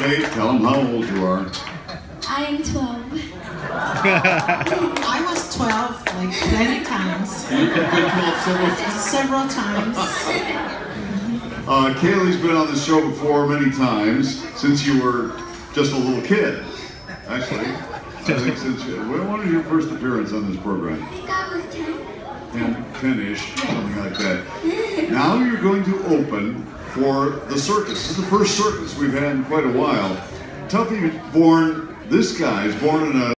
Okay, tell them how old you are. I am 12. I was 12 like many times. You've been 12 Several times. Kaylee's been on the show before many times since you were just a little kid. Actually, I think since when was your first appearance on this program? I think I was 10. 10-ish, something like that. Now you're going to open for the circus. This is the first circus we've had in quite a while. Tuffy was born. This guy is born in a